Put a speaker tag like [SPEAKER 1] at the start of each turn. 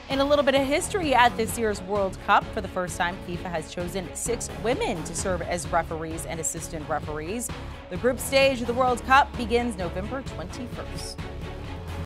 [SPEAKER 1] In a little bit of history at this year's World Cup, for the first time, FIFA has chosen 6 women to serve as referees and assistant referees. The group stage of the World Cup begins November 21st.